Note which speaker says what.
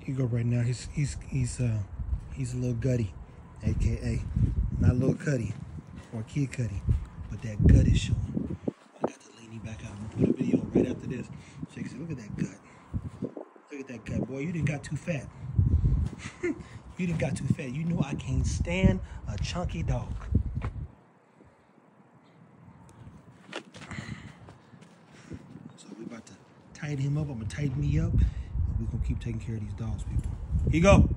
Speaker 1: Here you go right now. He's a little gutty, aka not little Cuddy or Kid Cudi, but that gut is showing. I got to lean you back out. I'm gonna put a video right after this. So you can say, look at that gut. Look at that gut, boy. You done got too fat. You done got too fat. You know I can't stand a chunky dog. So we about to tighten him up. I'm gonna tighten me up, and we're gonna keep taking care of these dogs, people. Here you go.